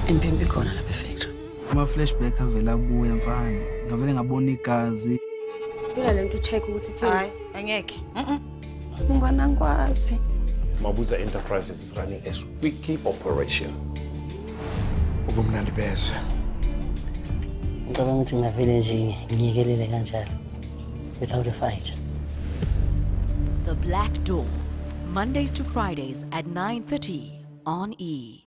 Impimpi khona lapha efactory. Ama-flashback avela abuya mfana. Ngavele ngabona igazi. Kula lento check ukuthi ithini. Hayi, angeke. Ngibona ngikwazi. Mabuza Enterprises is running a squeaky operation. Ubumnandi bezwe. Ngicabanga ukuthi ngavele nje ngiyekelele kanjalo without a fight. The Black Door, Mondays to Fridays at 9:30 on E!